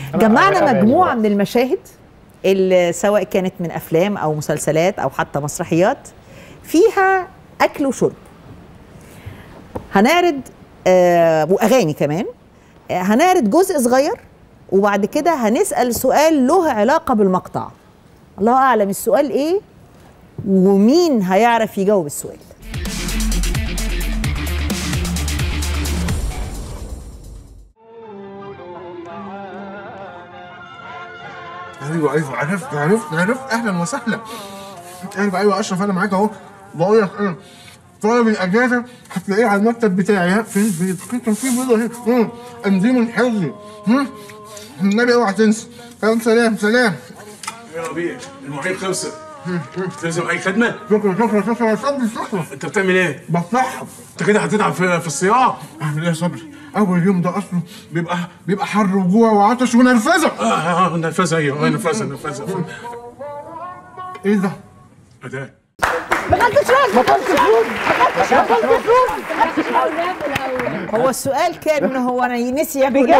جمعنا مجموعة من المشاهد اللي سواء كانت من أفلام أو مسلسلات أو حتى مسرحيات فيها أكل وشرب. هنعرض وأغاني كمان. هنعرض جزء صغير وبعد كده هنسأل سؤال له علاقة بالمقطع. الله أعلم السؤال إيه ومين هيعرف يجاوب السؤال. ايوه عرفت اهلا وسهلا. ايوه اشرف انا معاك اهو. بقول لك انا طالب الاجازه هتلاقيه على المكتب بتاعي. ها فين البيض؟ كان في بيضه اهي. انزيم الحفظي. النبي اوعى تنسى. سلام. يا ربيع المواعيد خلصت. لازم اي خدمه؟ شكرا يا صبري. انت بتعمل ايه؟ بصحب. انت كده هتتعب في الصياعه. اعمل ايه يا صبري؟ اول يوم ده اصلا بيبقى حر وجوع وعطش ونرفزه. نرفزه. ايوه نرفزه. ايه ده؟ اداه. هو السؤال كان هو انا نسي ياكل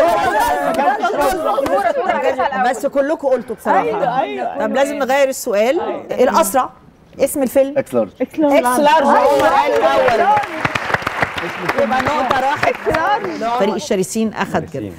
بس كلكم قلتوا بصراحه. ايوه طب لازم نغير السؤال. الاسرع اسم الفيلم اكس لارج. هو الاول. يبقى نقطه راحت. فريق الشرسين اخذ كده.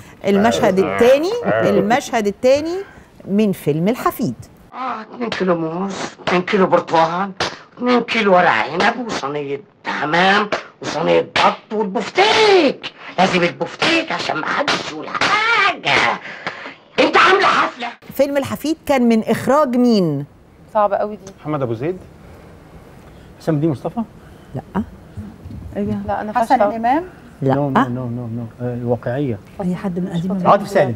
المشهد الثاني من فيلم الحفيد. 2 كيلو موز، 2 كيلو برتقال، 2 كيلو ورق عنب، وصينية حمام، وصينية بط، والبفتيك. لازم البفتيك عشان ما حدش يقول حاجة. أنت عاملة حفلة. فيلم الحفيد كان من إخراج مين؟ صعبة قوي دي. محمد أبو زيد. حسام الدين مصطفى؟ لا. لا أنا حسن الإمام؟ لا. نو الواقعية. أي حد من قديم. عاطف سالم.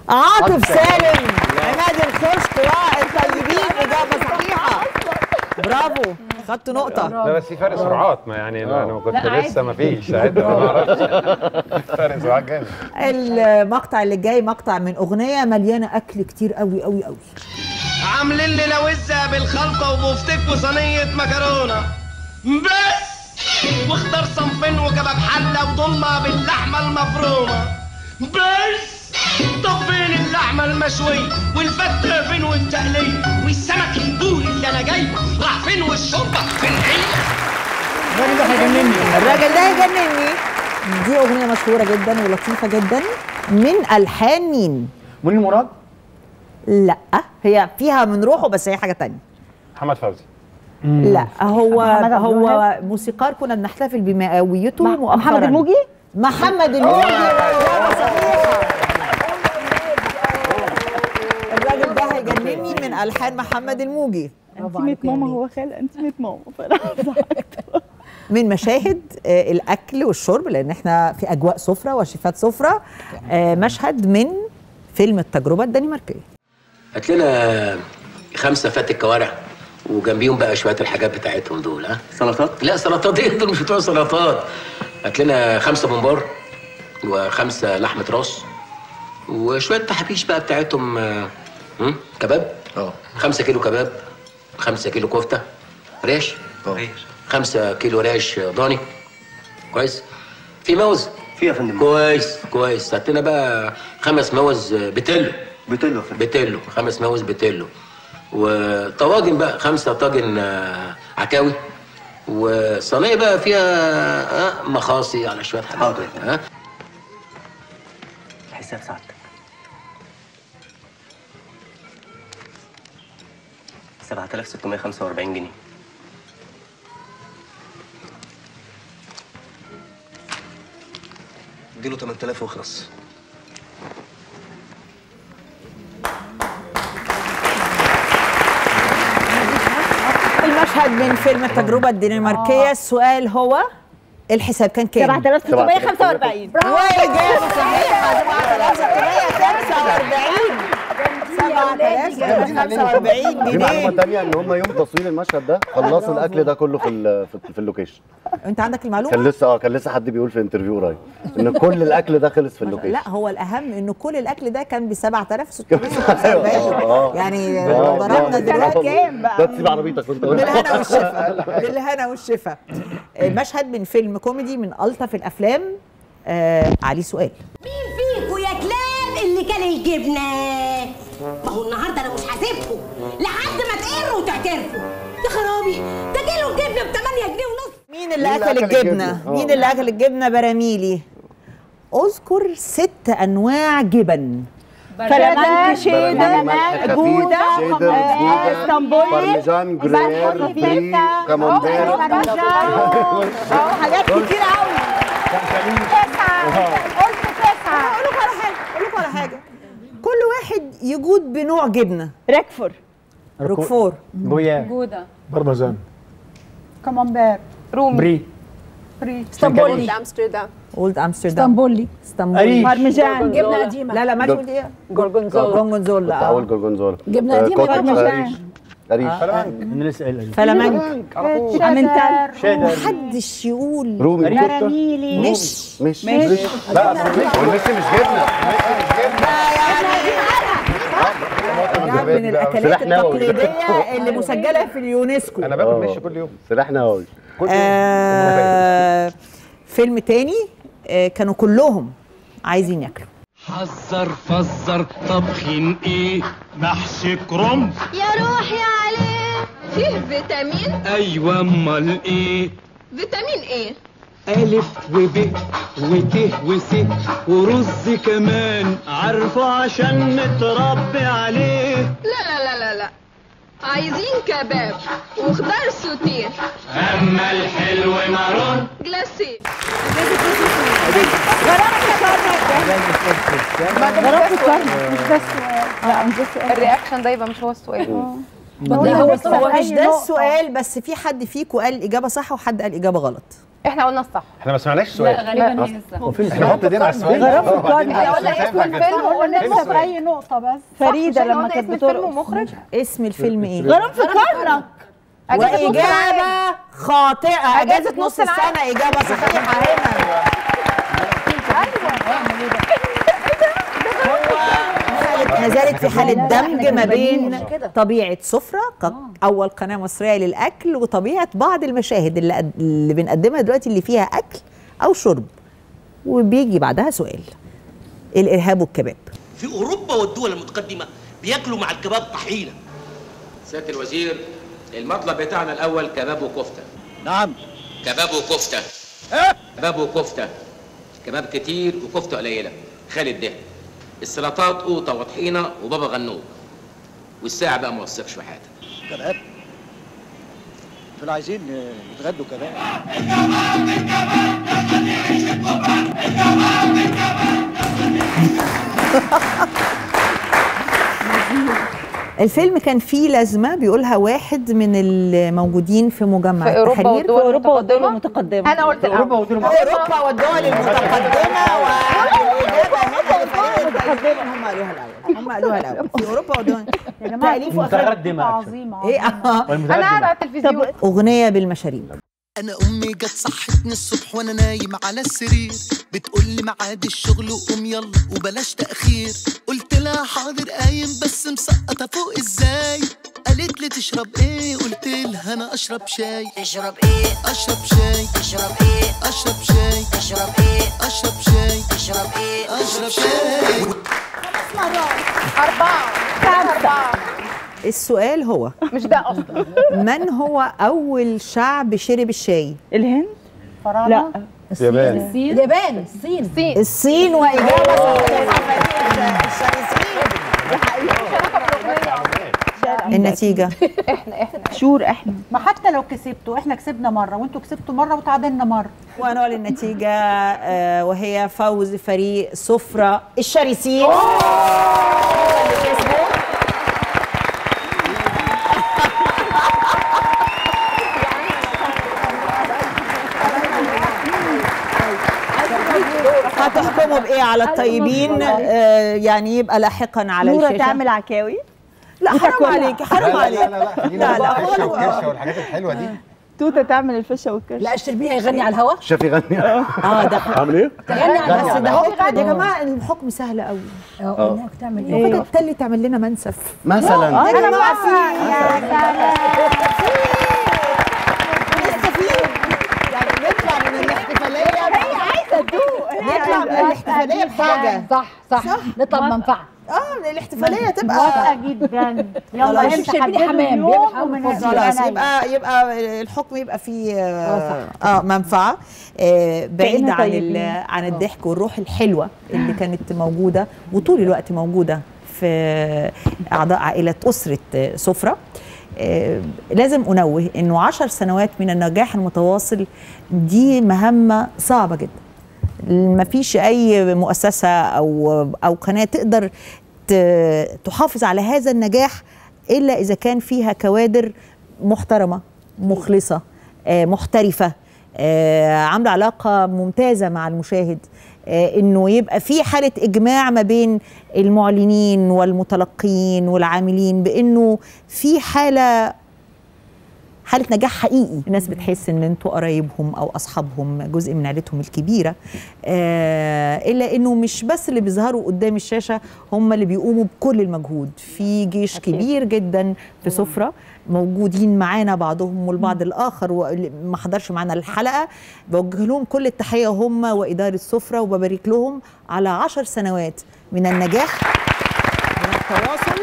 عماد الخشت. الطيبين. إجابة صحيحة. برافو. خدتوا نقطة. لا بس في فرق سرعات. ما يعني انا كنت لسه ما فيش ساعتها ما اعرفش. فرق سرعات جامد. المقطع اللي جاي مقطع من أغنية مليانة أكل كتير قوي. عاملين لنا وزة بالخلطة وبفتك وصينية مكرونة بس، واختار صنفين وكباب حلة وضمة باللحمة المفرومة بس. طب فين اللحمة المشوية والفتة فين والتقلية والسمك البوري اللي أنا جايبه راح فين والشوربة فين هي؟ الراجل ده هيجنني. دي أغنية مشهورة جدا ولطيفة جدا. من ألحان مين؟ منير مراد؟ لا هي فيها من روحه بس هي حاجة تانية. محمد فوزي. لا هو موسيقار كنا بنحتفل بمئويته مؤخرا. محمد الموجي؟ محمد الموجي. إجابة صحيحة. الراجل ده هيجنني من ألحان محمد الموجي. انتيمة ماما هو خال انتيمة ماما. من مشاهد الأكل والشرب لأن احنا في أجواء سفرة وشيفات سفرة. مشهد من فيلم التجربة الدنماركية. هات لنا 5 فاتك كوارع وجنبيهم بقى شويه الحاجات بتاعتهم دول. سلطات؟ لا سلطات ايه دول؟ مش بتوع سلطات. هات لنا 5 ممبار و5 لحمه راس وشويه تحابيش بقى بتاعتهم. كباب. 5 كيلو كباب، 5 كيلو كفته ريش، 5 كيلو ريش ضاني. كويس. في موز؟ في يا فندم. كويس. هات لنا بقى 5 موز بتلو. 5 موز بتلو. وطواجن بقى 5 طاجن عكاوي، وصينيه بقى فيها مخاصي على شويه حاجات. حساب سعادتك 7645 جنيه. اديله 8000 واخلص. المشهد من فيلم التجربة الدنماركية. السؤال هو الحساب كان كام؟ 7645. وإجابة صحيحة. 7645 في جنيه. معلومة تانية ان هم يوم تصوير المشهد ده خلصوا الاكل ده كله في اللوكيشن. انت عندك المعلومة؟ كان لسه حد بيقول في انترفيو قريب ان كل الاكل ده خلص في اللوكيشن. لا هو الاهم انه كل الاكل ده كان ب 7645. يعني ضربنا دلوقتي كام بقى؟ ده تسيب عربيتك وانت بالهنا والشفا. مشهد من فيلم كوميدي من ألطف الافلام. عليه سؤال. مين فيكم يا كلاب اللي كان الجبنه. ما هو النهارده انا مش هسيبكم لحد ما تقروا وتعترفوا. يا خرابي، ده كيلو الجبنه ب 8 جنيه ونص. مين اللي اكل الجبنه؟ مين اللي اكل الجبنه؟ براميلي. اذكر 6 انواع جبن. فلامنك، شيدر، جوده، اسطنبولي، بارميجان، جرير، بري، كامامبير، حاجات كتير قوي. 9 قلت 9. اقول لكم على حاجه، كل واحد يجود بنوع جبنه. روكفور، بويا، جوده، برمجان، كامامبير، رومي، بري، اسطنبولي، اولد امستردام، اسطنبولي، بارميجان، جبنه قديمه. لا ما تقول ايه؟ جورجونزولا. اول جورجونزولا. جبنه قديمه، بارميجان، فلامنك، امنتال، محدش يقول رومي، مش لا والمشي مش جبنه. من الاكلات التقليديه اللي مسجله في اليونسكو. انا باكل مشي كل يوم. سلاح نووي. فيلم تاني كانوا كلهم عايزين ياكلوا. حذر فزر طبخين ايه؟ محشي كرنب. يا روحي عليه، فيه فيتامين. ايوه امال ايه؟ فيتامين ايه؟ ألف وب وت وس ورز كمان، عارفه عشان متربي عليه. لا لا لا لا لا، عايزين كباب وخضار سوتيه. أما الحلو مارون جلاسيه. غرفت الكرنك. مش ده السؤال. لا مش ده السؤال. الرياكشن ده يبقى مش هو السؤال. هو مش ده السؤال، بس في حد فيكم قال اجابه صح وحد قال اجابه غلط. احنا قلنا الصح. احنا ما سمعناش السؤال. لا غالبا هي الصح. احنا نحط ايدينا على السؤال. غرفت الكرنك. احنا قلنا اسم الفيلم وقلنا لسه بأي نقطة بس. فريدة لما كانت بترقص. اسم مخرج. اسم الفيلم ايه؟ غرفت الكرنك. وإجابة خاطئة. أجازة نص السنة إجابة صحيحة هنا. ما زالت في حالة دمج ما بين طبيعة سفرة أول قناة مصرية للأكل وطبيعة بعض المشاهد اللي بنقدمها دلوقتي اللي فيها أكل أو شرب، وبيجي بعدها سؤال: الإرهاب والكباب. في أوروبا والدول المتقدمة بياكلوا مع الكباب طحينة. سيادة الوزير، المطلب بتاعنا الأول كباب وكفتة. نعم. كباب وكفتة. كباب وكفتة. كباب كتير وكفتة قليلة. خالد ده. السلطات قوطة وطحينة وبابا غنوج. والساعة بقى ما وثقش في حاجة. كباب؟ دول عايزين يتغدوا كباب. الفيلم كان فيه لازمة بيقولها واحد من الموجودين في مجمع التحرير. في أوروبا والدول المتقدمة. أنا قلت أوروبا والدول المتقدمة. هم قالوها الأول. في أوروبا والدول تأليف متقدمة عظيمة. إيه أنا قاعدة على التلفزيون. أغنية بالمشاريب. أنا أمي جت صحتني الصبح وأنا نايم على السرير، بتقولي ميعاد الشغل وقوم يلا وبلاش تأخير. قلت لها حاضر قايم بس مسقطة فوق إزاي؟ قالت لي تشرب إيه؟ قلت لها أنا أشرب شاي. تشرب ايه؟ أشرب شاي. تشرب ايه؟ أشرب شاي. تشرب ايه؟ أشرب شاي. تشرب ايه؟ أشرب شاي. 4. السؤال هو مش ده أصلا. من هو أول شعب شرب الشاي؟ الهند؟ لا اليابان. اليابان. الصين. وإجابة صحيحة. النتيجة احنا شور. احنا ما حتى لو كسبتوا، احنا كسبنا مرة وانتوا كسبتوا مرة وتعادلنا مرة. ونقول النتيجة وهي فوز فريق سفرة الشرسين. هتحكموا بايه على الطيبين؟ يعني يبقى لاحقا على الشاشه. نورة تعمل عكاوي. لا حرام عليك، حرام عليك. لا الفشه والكرشه والحاجات الحلوه دي. توته تعمل الفشه والكرشه. لا الشربيني هيغني على الهوا. الشيف يغني. ده عامل ايه؟ تغني على الهوا. بس ده حكم يا جماعه، الحكم سهل قوي. انك تعمل ايه؟ فكره تلي تعمل لنا منسف مثلا. يا جماعه يا سلام. يعني نطلع من الاحتفاليه. هي عايزه تدوق. نطلع من الاحتفاليه بحاجه. صح. نطلع بمنفعه. الاحتفاليه تبقى موافقه جدا. يلا خلاص. امتى حددوا اليوم ومن خلاص يبقى الحكم يبقى فيه منفعه بعيد عن الضحك والروح الحلوه اللي كانت موجوده وطول الوقت موجوده في اعضاء عائله اسره سفرة. لازم انوه انه 10 سنوات من النجاح المتواصل دي مهمه صعبه جدا. ما فيش اي مؤسسه او قناه تقدر تحافظ على هذا النجاح الا اذا كان فيها كوادر محترمه مخلصه محترفه عامله علاقه ممتازه مع المشاهد، انه يبقى في حاله اجماع ما بين المعلنين والمتلقين والعاملين بانه في حاله نجاح حقيقي. الناس بتحس ان انتوا قرايبهم او اصحابهم، جزء من عيلتهم الكبيره، الا انه مش بس اللي بيظهروا قدام الشاشه هم اللي بيقوموا بكل المجهود. في جيش كبير جدا في سفرة موجودين معانا بعضهم والبعض الاخر وما حضرش معانا الحلقه، بوجه لهم كل التحيه هم واداره سفرة، وببارك لهم على 10 سنوات من النجاح، من التواصل،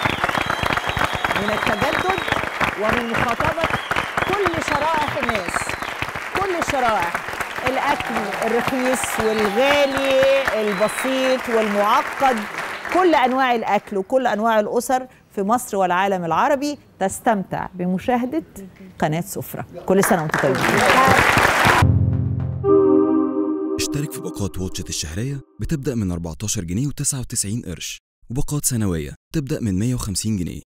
من التجدد، ومن مخاطبه كل شرائح الناس، كل الشرائح، الاكل الرخيص والغالي، البسيط والمعقد، كل انواع الاكل وكل انواع الاسر في مصر والعالم العربي تستمتع بمشاهده قناه سفرة. كل سنه وانتم طيبين. اشترك في باقات واتشت الشهريه بتبدا من 14 جنيه و99 قرش، وباقات سنويه تبدا من 150 جنيه.